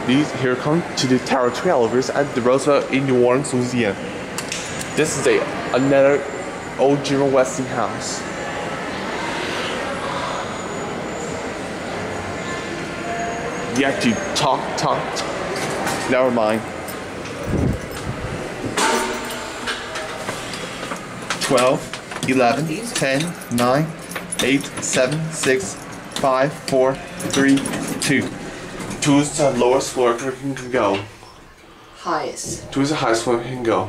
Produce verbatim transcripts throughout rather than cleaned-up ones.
These here come to the Tower twelvers at the Roosevelt in New Orleans, Louisiana. This is a another old German Westinghouse. You have to talk, talk, talk. Never mind. twelve, eleven, ten, nine, eight, seven, six, five, four, three, two. Two is the lowest floor you can go. Highest. Two is the highest floor you can go.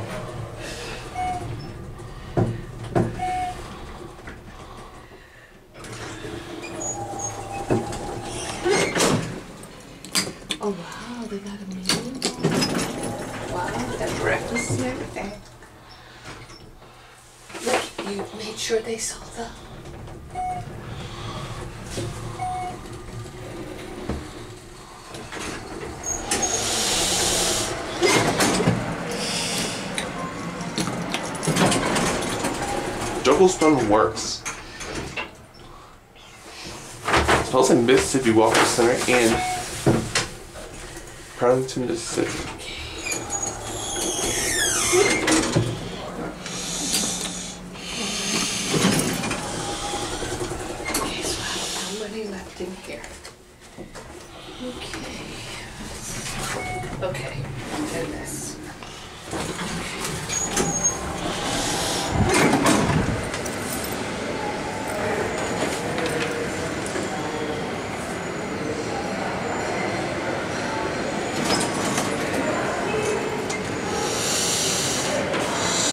Oh wow, they got a menu. Wow, they got breakfast and everything. Look, you made sure they saw the... Jugglestone works. It smells like Mississippi Walker Center and Burlington, Mississippi.